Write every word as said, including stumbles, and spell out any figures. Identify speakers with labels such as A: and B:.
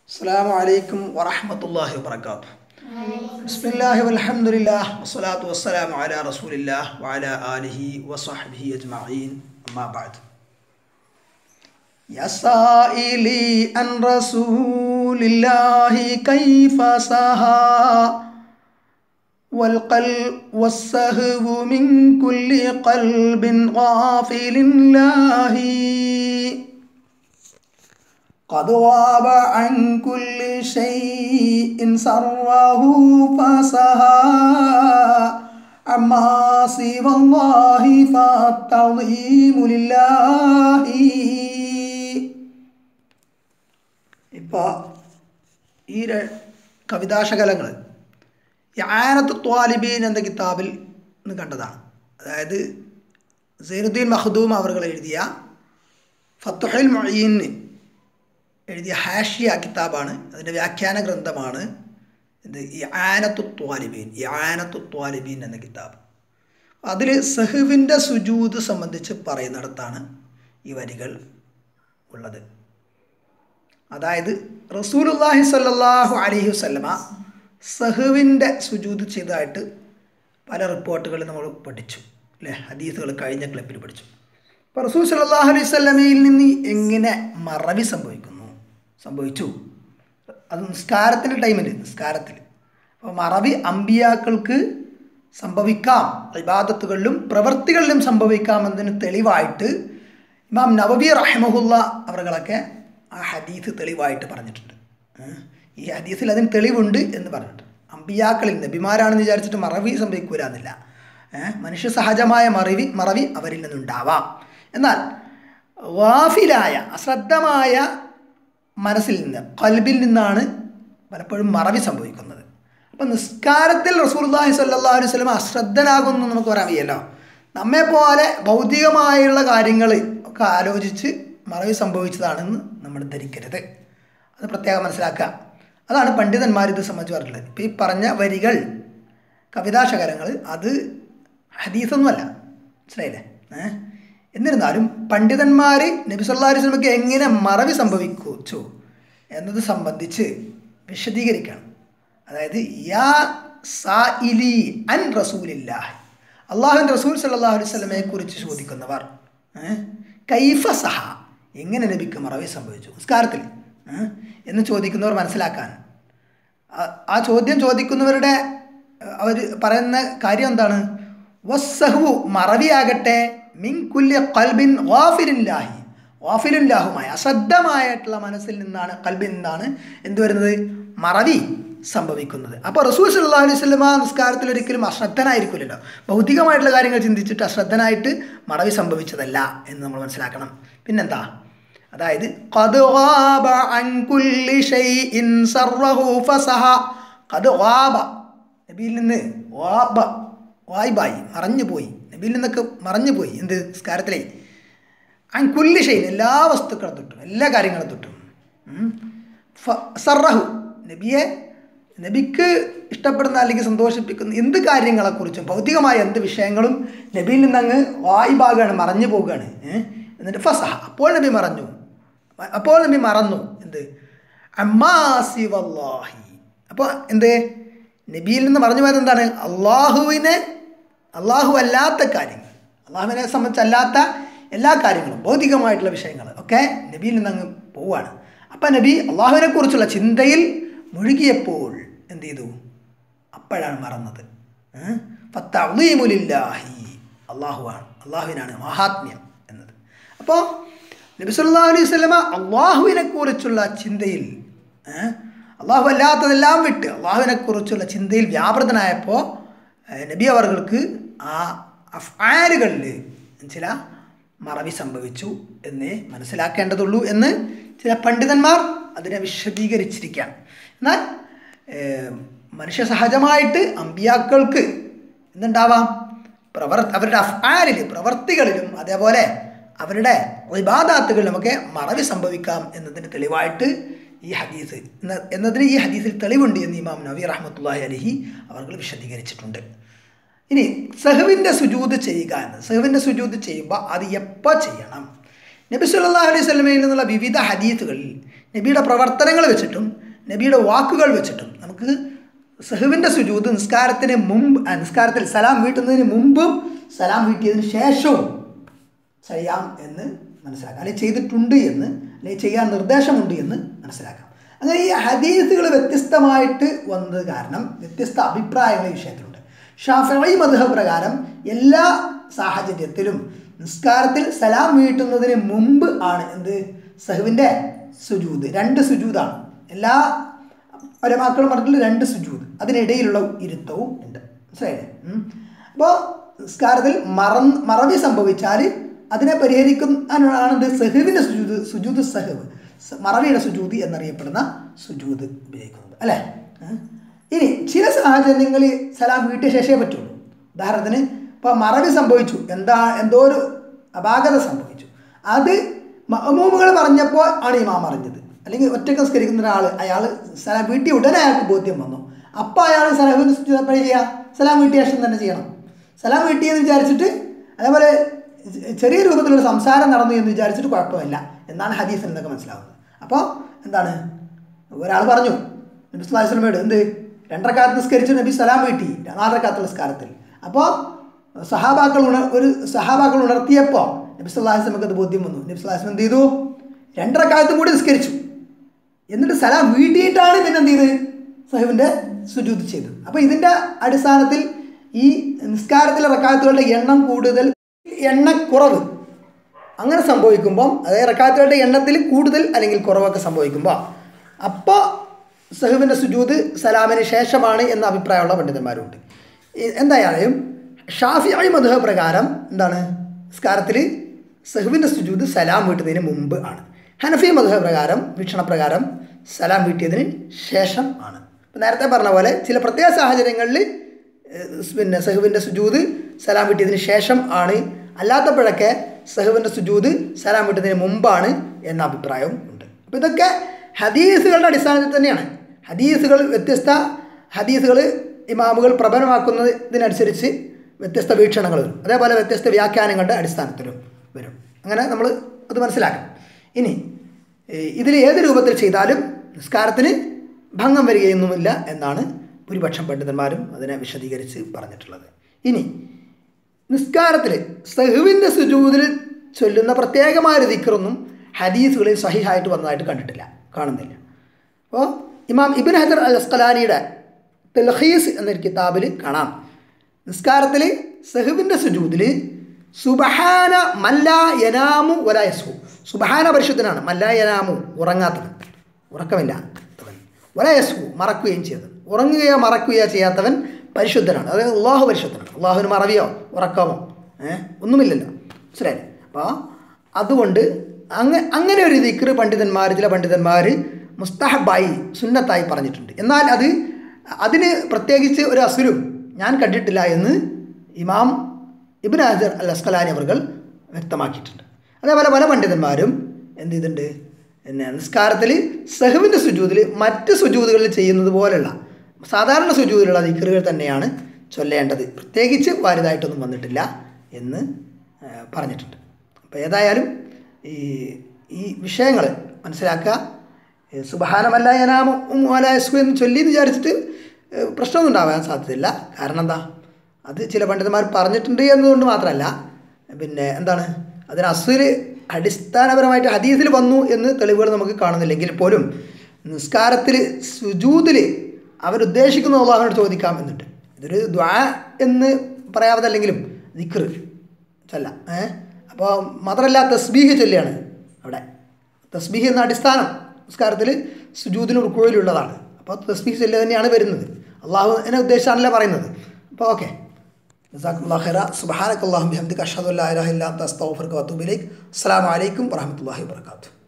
A: السلام عليكم ورحمة الله وبركاته. بسم الله والحمد لله والصلاة والسلام على رسول الله وعلى آله وصحبه أجمعين. أما بعد. يا سائلي عن رسول الله كيف سها والقلب والسهو من كل قلب غافل الله قد غاب عن كل شيء سره فسها عما سوى الله فالتعظيم لله. ഇപ്പോൾ ഈ കവിതാശകലങ്ങൾ ഇആനത്തു ത്വാലിബീൻ എന്ന കിതാബിൽ നിന്ന് കണ്ടതാണ്. അതായത് സൈനുദ്ദീൻ മഖ്ദൂം അവർ എഴുതിയ ഫത്ഹുൽ മുഈൻ എഴുതിയ ഹാഷിയ കിതാബാണ്. അതിൻ്റെ വ്യാഖ്യാന ഗ്രന്ഥമാണ് ഇത് ഇആനത്തു ത്വാലിബീൻ ഇആനത്തു ത്വാലിബീൻ എന്ന കിതാബ്. അതിൽ സഹ്വിൻ്റെ സുജൂദ് സംബന്ധിച്ച് പറയുന്നിടത്താണ് ഈ വരികൾ ഉള്ളത്. അതായത് റസൂലുള്ളാഹി സ്വല്ലല്ലാഹു അലൈഹി വസല്ലമ സഹ്വിൻ്റെ സുജൂദ് ചെയ്തതായിട്ട് പല റിപ്പോർട്ടുകൾ നമ്മൾ പഠിച്ചു അല്ലേ, ഹദീസുകൾ കഴിഞ്ഞ ക്ലിപ്പിൽ പഠിച്ചു. അപ്പോൾ റസൂൽ സ്വല്ലല്ലാഹു അലൈഹി വസല്ലമയിൽ നിന്ന് എങ്ങനെ മറവി സംഭവിക്കുന്നു സംഭവിച്ചു അത് നിസ്കാരത്തിൻ്റെ ടൈമിൽ നിസ്കാരത്തിൽ അപ്പോൾ മറവി അമ്പിയാക്കൾക്ക് സംഭവിക്കാം, ഇബാദത്തുകളിലും പ്രവൃത്തികളിലും സംഭവിക്കാമെന്നതിന് തെളിവായിട്ട് ഇമാം നവവി റഹിമഹുല്ല അവരുകളൊക്കെ ആ ഹദീസ് തെളിവായിട്ട് പറഞ്ഞിട്ടുണ്ട്. ഈ ഹദീസിൽ അതിന് തെളിവുണ്ട് എന്ന് പറഞ്ഞിട്ടുണ്ട്. അമ്പിയാക്കളിൽ നബിമാരാണെന്ന് വിചാരിച്ചിട്ട് മറവി സംഭവിക്കൂല എന്നില്ല. മനുഷ്യ സഹജമായ മറവി മറവി അവരിൽ നിന്നുണ്ടാവാം. എന്നാൽ വാഫിലായ അശ്രദ്ധമായ മനസ്സിൽ നിന്ന് ഖൽബിൽ നിന്നാണ് പലപ്പോഴും മറവി സംഭവിക്കുന്നത്. അപ്പം നിസ്കാരത്തിൽ റസൂലുള്ളാഹി സ്വല്ലല്ലാഹു അലൈഹി വസല്ലം അശ്രദ്ധനാകുന്നു നമുക്ക് പറയാൻ വയ്യല്ലോ. നമ്മെപ്പോലെ ഭൗതികമായുള്ള കാര്യങ്ങൾ ഒക്കെ ആലോചിച്ച് മറവി സംഭവിച്ചതാണെന്ന് നമ്മൾ ധരിക്കരുത്. അത് പ്രത്യേകം മനസ്സിലാക്കുക. അതാണ് പണ്ഡിതന്മാർ ഇത് സംബന്ധിച്ച് പറഞ്ഞിട്ടുള്ളത്. ഇപ്പോൾ ഈ പറഞ്ഞ വരികൾ കവിതാശകലങ്ങൾ അത് ഹദീസൊന്നുമല്ല, മനസ്സിലായില്ലേ? ഏഹ് എന്നിരുന്നാലും പണ്ഡിതന്മാർ നബി സല്ലല്ലാഹു അലൈഹി വസല്ലമയ്ക്ക് എങ്ങനെ മറവി സംഭവിച്ചു എന്നത് സംബന്ധിച്ച് വിശദീകരിക്കണം. അതായത് യാ സായിലി അൻ റസൂലില്ലാഹി, അള്ളാഹുവിൻ്റെ റസൂൽ സല്ലല്ലാഹു അലൈഹി വസല്ലമയെ കുറിച്ച് ചോദിക്കുന്നവർ കൈഫ സഹ, എങ്ങനെ നബിക്ക് മറവി സംഭവിച്ചു നിസ്കാരത്തിൽ എന്ന് ചോദിക്കുന്നവർ മനസ്സിലാക്കാൻ, ആ ചോദ്യം ചോദിക്കുന്നവരുടെ അവർ പറയുന്ന കാര്യം എന്താണ്? വസ്സഹു, മറവിയാകട്ടെ മിൻ കുല്ലി ഖൽബിൻ ഗാഫിലില്ലാഹി, ഗാഫിലുല്ലാഹുമായ അശ്രദ്ധമായിട്ടുള്ള മനസ്സിൽ നിന്നാണ്, ഖൽബിൽ നിന്നാണ് എന്ത് വരുന്നത്? മറവി സംഭവിക്കുന്നത്. അപ്പോൾ റസൂൽ സല്ലല്ലാഹു അലൈഹി വസല്ലമ നിസ്കാരത്തിൽ ഒരിക്കലും അശ്രദ്ധനായിരിക്കില്ലല്ലോ. ഭൗതികമായിട്ടുള്ള കാര്യങ്ങൾ ചിന്തിച്ചിട്ട് അശ്രദ്ധനായിട്ട് മറവി സംഭവിച്ചതല്ല എന്ന് നമ്മൾ മനസ്സിലാക്കണം. പിന്നെന്താ? അതായത് ഖദ് ഗാബ അൻ കുല്ലി ഷൈഇൻ സർറഹു ഫസഹ, ഖദ് ഗാബ നബിയിൽ നിന്ന് ഗാബ വായിബായി മറഞ്ഞു പോയി, നബിയിൽ നിന്നൊക്കെ മറഞ്ഞു പോയി എന്ത്? നിസ്കാരത്തിലെ അൻ കുല്ലി ഷൈഇൻ, എല്ലാ വസ്തുക്കളും തൊട്ടും എല്ലാ കാര്യങ്ങളും തൊട്ടും സർറഹു, നബിയെ നബിക്ക് ഇഷ്ടപ്പെടുന്ന അല്ലെങ്കിൽ സന്തോഷിപ്പിക്കുന്ന എന്ത് കാര്യങ്ങളെക്കുറിച്ചും ഭൗതികമായ എന്ത് വിഷയങ്ങളും നബിയിൽ നിന്നങ്ങ് വായിബാകാണ്, മറഞ്ഞു പോവുകയാണ്. എന്നിട്ട് ഫസഹ, അപ്പോൾ നബി മറഞ്ഞു, അപ്പോൾ നബി മറന്നു എന്ത്? അമ്മാ സിവല്ലാഹി, അപ്പോൾ എന്ത്? നബിയിൽ നിന്ന് മറഞ്ഞു പോയത് എന്താണ്? അള്ളാഹുവിനെ അള്ളാഹു അല്ലാത്ത കാര്യങ്ങൾ, അള്ളാഹുവിനെ സംബന്ധിച്ചല്ലാത്ത എല്ലാ കാര്യങ്ങളും ഭൗതികമായിട്ടുള്ള വിഷയങ്ങൾ ഒക്കെ നബിയിൽ നിന്ന് അങ്ങ് പോവുകയാണ്. അപ്പം നബി അള്ളാഹുവിനെ കുറിച്ചുള്ള ചിന്തയിൽ മുഴുകിയപ്പോൾ എന്ത് ചെയ്തു? അപ്പോഴാണ് മറന്നത്. ഫത്തഅ്ളീമു ലില്ലാഹി, അള്ളാഹുവാണ്, അള്ളാഹുവിനാണ് മഹാത്മ്യം എന്നത്. അപ്പോൾ നബി സല്ലല്ലാഹു അലൈഹി വസല്ലമ അള്ളാഹുവിനെ കുറിച്ചുള്ള ചിന്തയിൽ, അള്ളാഹു അല്ലാത്തതെല്ലാം വിട്ട് അള്ളാഹുവിനെ കുറിച്ചുള്ള ചിന്തയിൽ വ്യാപൃതനായപ്പോൾ നബി അവർക്ക് ആ അഫ്ആലുകളിൽ ചില മറവി സംഭവിച്ചു എന്നേ മനസ്സിലാക്കേണ്ടതുള്ളൂ എന്ന് ചില പണ്ഡിതന്മാർ അതിനെ വിശദീകരിച്ചിരിക്കുകയാണ്. എന്നാൽ മനുഷ്യ സഹജമായിട്ട് അമ്പിയാക്കൾക്ക് എന്തുണ്ടാവാം? പ്രവർ അവരുടെ അഫ്ആലിൽ പ്രവർത്തികളിലും അതേപോലെ അവരുടെ ഇബാദാത്തുകളിലുമൊക്കെ മറവി സംഭവിക്കാം എന്നതിന് തെളിവായിട്ട് ഈ ഹദീസ് എന്നതിന് ഈ ഹദീസിൽ തെളിവുണ്ട് എന്ന് ഇമാം നവവി റഹ്മത്തുള്ളാഹി അലൈഹി അവർ വിശദീകരിച്ചിട്ടുണ്ട്. ഇനി സഹ്വിൻ്റെ സുജൂദ് ചെയ്യുക എന്ന്, സഹ്വിൻ്റെ സുജൂദ് ചെയ്യുമ്പോൾ അത് എപ്പോൾ ചെയ്യണം? നബി സല്ലല്ലാഹു അലൈഹി വസല്ലമയിൽ നിന്നുള്ള വിവിധ ഹദീസുകളിൽ നബിയുടെ പ്രവർത്തനങ്ങൾ വെച്ചിട്ടും നബിയുടെ വാക്കുകൾ വെച്ചിട്ടും നമുക്ക് സഹവിൻ്റെ സുജൂദ് നിസ്കാരത്തിന് മുമ്പ് നിസ്കാരത്തിൽ സലാം വീട്ടുന്നതിന് മുമ്പും സലാം വീട്ടിയതിന് ശേഷവും ചെയ്യാം എന്ന് മനസ്സിലാക്കാം, അല്ലെങ്കിൽ ചെയ്തിട്ടുണ്ട് എന്ന്, അല്ലെങ്കിൽ ചെയ്യാൻ നിർദ്ദേശമുണ്ട് എന്ന് മനസ്സിലാക്കാം. അങ്ങനെ ഈ ഹദീസുകൾ വ്യത്യസ്തമായിട്ട് വന്നത് കാരണം വ്യത്യസ്ത അഭിപ്രായങ്ങൾ ഈ വിഷയത്തിലുണ്ട്. ഷാഫിഈ മദ്ഹബ് പ്രകാരം എല്ലാ സാഹചര്യത്തിലും നിസ്കാരത്തിൽ സലാം വീട്ടുന്നതിന് മുമ്പ് ആണ് എന്ത് സഹവിൻ്റെ സുജൂദ്. രണ്ട് സുജൂദാണ് എല്ലാ ഉലമാക്കളും പറഞ്ഞിട്ടുള്ള രണ്ട് സുജൂദ്, അതിനിടയിലുള്ള ഇരുത്തവും ഉണ്ട്. മനസ്സിലായില്ലേ? അപ്പോൾ നിസ്കാരത്തിൽ മറ മറവി സംഭവിച്ചാൽ അതിനെ പരിഹരിക്കാനാണ് എന്ത് സഹവിൻ്റെ സുജൂദ്, സുജൂദ് സഹവ്, മറവിയുടെ സുജൂദ് എന്നറിയപ്പെടുന്ന സുജൂദ് ഉപയോഗിക്കുന്നത് അല്ലേ. ഇനി ചില സാഹചര്യങ്ങളിൽ സലാം വീട്ടിയ ശേഷമേ പറ്റുള്ളൂ. ഉദാഹരണത്തിന് ഇപ്പോൾ മറവി സംഭവിച്ചു, എന്താ എന്തോ ഒരു അപാകത സംഭവിച്ചു, അത് മഅ്മൂമുകൾ പറഞ്ഞപ്പോൾ ആണ് ഇമാം അറിഞ്ഞത്. അല്ലെങ്കിൽ ഒറ്റയ്ക്ക് നിസ്കരിക്കുന്ന ഒരാൾ അയാൾ സലാം വീട്ടിയ ഉടനെ അയാൾക്ക് ബോധ്യം വന്നു, അപ്പോൾ അയാൾ സലാമിന് എപ്പോഴും ചെയ്യുക, സലാം വീട്ടിയ ശേഷം തന്നെ ചെയ്യണം. സലാം വീട്ടിയെന്ന് വിചാരിച്ചിട്ട് അതേപോലെ ചെറിയ രൂപത്തിലുള്ള സംസാരം നടന്നു എന്ന് വിചാരിച്ചിട്ട് കുഴപ്പമില്ല എന്നാണ് ഹദീസിൽ നിന്നൊക്കെ മനസ്സിലാവുന്നത്. അപ്പോൾ എന്താണ് ഒരാൾ പറഞ്ഞു നബി സല്ലല്ലാഹു അലൈഹി വസല്ലമയോട് എന്ത് രണ്ടരക്കാലത്ത് നിസ്കരിച്ച് നബി സലാം വീട്ടി നാലരക്കാലത്ത് നിസ്കാരത്തിൽ. അപ്പോൾ സഹാബാക്കൾ ഉണ ഒരു സഹാബാക്കൾ ഉണർത്തിയപ്പോൾ നബി സല്ലല്ലാഹു അലൈഹി വസല്ലമക്ക് അത് ബോധ്യം വന്നു. നബി സല്ലല്ലാഹു അലൈഹി വസല്ലം എന്ത് ചെയ്തു, രണ്ടരക്കാലത്തും കൂടി നിസ്കരിച്ചു, എന്നിട്ട് സലാം വീട്ടിയിട്ടാണ് പിന്നെ എന്ത് ചെയ്ത് സഹവിൻ്റെ സുജൂദ് ചെയ്തത്. അപ്പോൾ ഇതിൻ്റെ അടിസ്ഥാനത്തിൽ ഈ നിസ്കാരത്തിലെ റക്കാത്തുകളുടെ എണ്ണം കൂടുതൽ എണ്ണക്കുറവ് അങ്ങനെ സംഭവിക്കുമ്പം, അതായത് റക്കാത്തുകളുടെ എണ്ണത്തിൽ കൂടുതൽ അല്ലെങ്കിൽ കുറവൊക്കെ സംഭവിക്കുമ്പോൾ അപ്പോൾ സഹവിൻ്റെ സുജൂദ് സലാമിന് ശേഷമാണ് എന്ന അഭിപ്രായമുള്ള പണ്ഡിതന്മാരുണ്ട്. എന്തായാലും ഷാഫിഈ മദ്ഹബ് പ്രകാരം എന്താണ് നിസ്കാരത്തിൽ സഹവിൻ്റെ സുജൂദ് സലാം വീട്ടുന്നതിന് മുമ്പ് ആണ്. ഹനഫി മദ്ഹബ് പ്രകാരം വീക്ഷണപ്രകാരം സലാം വീട്ടിയതിന് ശേഷം ആണ്. ഇപ്പം നേരത്തെ പറഞ്ഞ പോലെ ചില പ്രത്യേക സാഹചര്യങ്ങളിൽ പിന്നെ സഹവിൻ്റെ സുജൂദ് സലാം വീട്ടിയതിന് ശേഷം ആണ്, അല്ലാത്തപ്പോഴൊക്കെ സഹവിൻ്റെ സുജൂദ് സലാം വീട്ടുന്നതിന് മുമ്പാണ് എന്ന അഭിപ്രായവും ഉണ്ട്. അപ്പോൾ ഇതൊക്കെ ഹദീസുകളുടെ അടിസ്ഥാനത്തിൽ തന്നെയാണ്. ഹദീസുകൾ വ്യത്യസ്ത ഹദീസുകൾ ഇമാമുകൾ പ്രബലമാക്കുന്നതിനനുസരിച്ച് വ്യത്യസ്ത വീക്ഷണങ്ങൾ വരും, അതേപോലെ വ്യത്യസ്ത വ്യാഖ്യാനങ്ങളുടെ അടിസ്ഥാനത്തിലും വരും. അങ്ങനെ നമ്മൾ അത് മനസ്സിലാക്കണം. ഇനി ഇതിൽ ഏത് രൂപത്തിൽ ചെയ്താലും നിസ്കാരത്തിന് ഭംഗം വരികയൊന്നുമില്ല എന്നാണ് ഭൂരിപക്ഷം പണ്ഡിതന്മാരും അതിനെ വിശദീകരിച്ച് പറഞ്ഞിട്ടുള്ളത്. ഇനി നിസ്കാരത്തിൽ സഹ്വിൻ്റെ സുജൂദിൽ ചൊല്ലുന്ന പ്രത്യേകമായ ഒരു ദിക്റൊന്നും ഹദീസുകളിൽ സഹിഹായിട്ട് വന്നതായിട്ട് കണ്ടിട്ടില്ല, കാണുന്നില്ല. അപ്പോൾ ഇമാം ഇബ്നു ഹജർ അൽ അസ്ഖലാനിയുടെ തൽഖീസ് എന്നൊരു കിതാബിൽ കാണാം, നിസ്കാരത്തിൽ സഹ്വിൻ്റെ സുജൂദിൽ സുബ്ഹാന മല്ലാ യനാമു വലാ യസ്ഹു, സുബ്ഹാന പരിശുദ്ധനാണ്, മല്ലാ യനാമു ഉറങ്ങാത്തവൻ, ഉറക്കമില്ലാത്തവൻ, വലാ യസ്ഹു മറക്കുകയും ചെയ്തവൻ, ഉറങ്ങുകയോ മറക്കുകയോ ചെയ്യാത്തവൻ പരിശുദ്ധനാണ്. അതായത് അള്ളാഹു പരിശുദ്ധനാണ്, അള്ളാഹുവിന് മറവിയോ ഉറക്കമോ ഏഹ് ഒന്നുമില്ലല്ലോ, മനസ്സിലായി. അപ്പോൾ അതുകൊണ്ട് അങ്ങ അങ്ങനെ ഒരു ദിക്ർ പണ്ഡിതന്മാർ ചില പണ്ഡിതന്മാർ മുസ്തഹബായി സുന്നത്തായി പറഞ്ഞിട്ടുണ്ട്. എന്നാൽ അത് അതിന് പ്രത്യേകിച്ച് ഒരു അസുലും ഞാൻ കണ്ടിട്ടില്ല എന്ന് ഇമാം ഇബ്നു ഹജർ അൽ അസ്ഖലാനി അവർ വ്യക്തമാക്കിയിട്ടുണ്ട്. അതേപോലെ പല പണ്ഡിതന്മാരും എന്ത് ചെയ്തിട്ടുണ്ട്, പിന്നെ നിസ്കാരത്തിൽ സഹ്വിൻ്റെ സുജൂദിൽ മറ്റ് സുജൂദുകളിൽ ചെയ്യുന്നത് പോലെയുള്ള സാധാരണ സുജൂദിലുള്ള ദിക്റുകൾ തന്നെയാണ് ചൊല്ലേണ്ടത്, പ്രത്യേകിച്ച് വാരിതായിട്ടൊന്നും വന്നിട്ടില്ല എന്ന് പറഞ്ഞിട്ടുണ്ട്. അപ്പോൾ ഏതായാലും ഈ ഈ വിഷയങ്ങൾ മനസ്സിലാക്കുക. സുബ്ഹാനല്ലാ യനാമു വലാ യസ്ഹു എന്ന് ചൊല്ലി എന്ന് വിചാരിച്ചിട്ട് പ്രശ്നമൊന്നും ഉണ്ടാകാൻ സാധ്യതയില്ല. കാരണം എന്താ, അത് ചില പണ്ഡിതന്മാർ പറഞ്ഞിട്ടുണ്ട് എന്നതുകൊണ്ട് മാത്രമല്ല, പിന്നെ എന്താണ് അതിന് അസ്വല് അടിസ്ഥാനപരമായിട്ട് ഹദീസിൽ വന്നു എന്ന് തെളിവുകൾ നമുക്ക് കാണുന്നില്ലെങ്കിൽ പോലും നിസ്കാരത്തിൽ സുജൂദിൽ അവരുദ്ദേശിക്കുന്ന അല്ലാഹുവിനോട് ചോദിക്കാം എന്നിട്ട് ഇതൊരു ദുആ എന്ന് പറയാവതല്ലെങ്കിലും ദിക്ർ ചൊല്ല. ഏഹ് അപ്പോൾ മാത്രമല്ല തസ്ബീഹ് ചൊല്ലിയാണ് അവിടെ. തസ്ബീഹ് എന്ന അടിസ്ഥാനം നിസ്കാരത്തിൽ സുജൂദിന് റുക്കൂയിലുള്ളതാണ്. അപ്പോൾ തസ്ബീഹ് ചൊല്ലുക തന്നെയാണ് വരുന്നത്, അള്ളാഹുവിനെ ഉദ്ദേശിച്ചാണല്ലോ പറയുന്നത്. അപ്പോൾ ഓക്കെ, ജസാക്കുമുല്ലാഹു ഖൈറ. സുബ്ഹാനകല്ലാഹുമ്മ ബിഹംദിക അഷ്ഹദു അല്ലാ ഇലാഹ ഇല്ലാ അൻത അസ്തഗ്ഫിറുക വഅതൂബു ഇലൈക്. അസ്സലാമു അലൈക്കും വറഹ്മത്തുള്ളാഹി വബറകാതുഹു.